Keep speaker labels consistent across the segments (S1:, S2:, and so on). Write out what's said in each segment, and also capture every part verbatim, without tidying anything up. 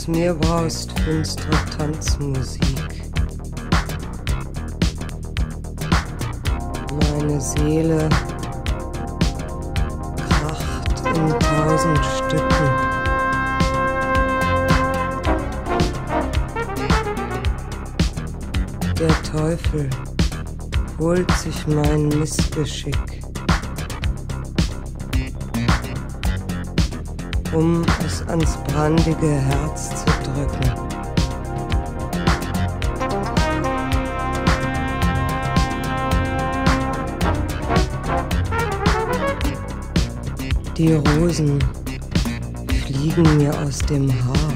S1: aus mir braust finstere Tanzmusik. Meine Seele kracht in tausend Stücken. Der Teufel holt sich mein Missgeschick, um es ans brandige Herz zu drücken. Die Rosen fliegen mir aus dem Haar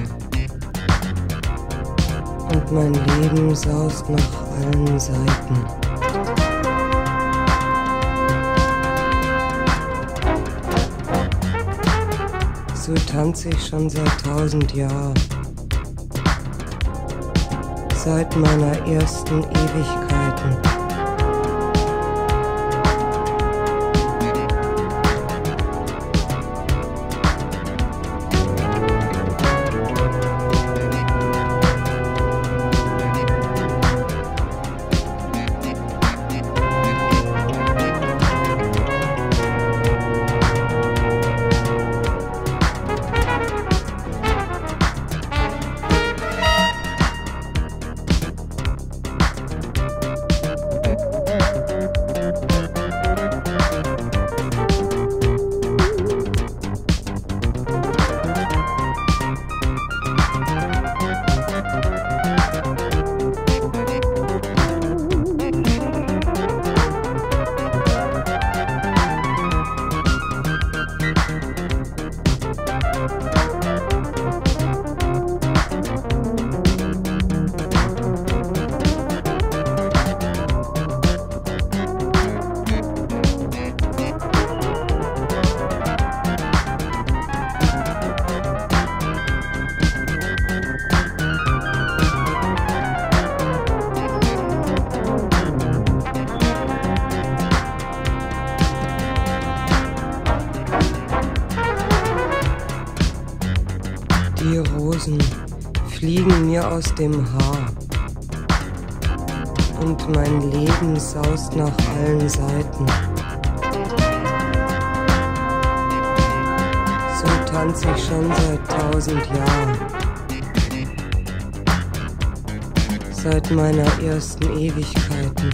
S1: und mein Leben saust nach allen Seiten. So tanze ich schon seit tausend Jahren, seit meiner ersten Ewigkeiten. Die Rosen fliegen mir aus dem Haar und mein Leben saust nach allen Seiten. So tanze ich schon seit tausend Jahren, seit meiner ersten Ewigkeiten.